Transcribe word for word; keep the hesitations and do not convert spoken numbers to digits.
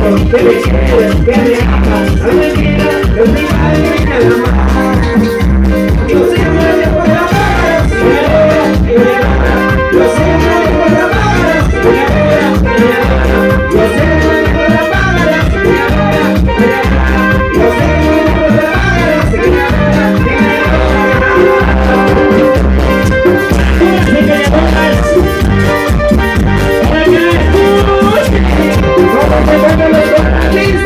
que me quieres, que me amas, no me quieras, yo te igual y nada más. Yo siempre te por la mano, si me adora, y me adora. Yo siempre te por la mano, si me adora, y me adora. Yo siempre te por la mano, si me adora, y me adora. Yo siempre te por la mano, si me adora, y me adora. Please